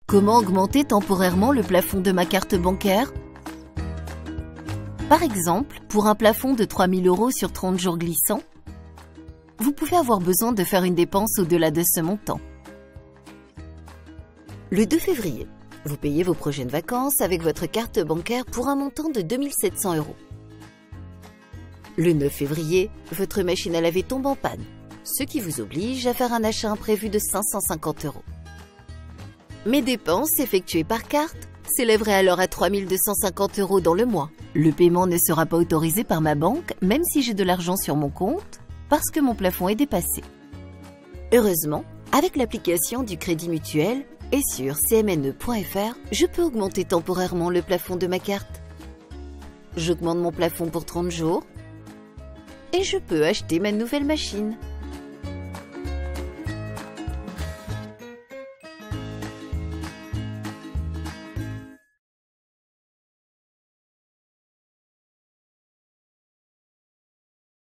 Comment augmenter temporairement le plafond de ma carte bancaire? Par exemple, pour un plafond de 3 000 € sur 30 jours glissants, vous pouvez avoir besoin de faire une dépense au-delà de ce montant. Le 2 février, vous payez vos prochaines vacances avec votre carte bancaire pour un montant de 2 700 €. Le 9 février, votre machine à laver tombe en panne, ce qui vous oblige à faire un achat imprévu de 550 €. Mes dépenses effectuées par carte s'élèveraient alors à 3 250 € dans le mois. Le paiement ne sera pas autorisé par ma banque, même si j'ai de l'argent sur mon compte, parce que mon plafond est dépassé. Heureusement, avec l'application du Crédit Mutuel et sur cmne.fr, je peux augmenter temporairement le plafond de ma carte. J'augmente mon plafond pour 30 jours et je peux acheter ma nouvelle machine.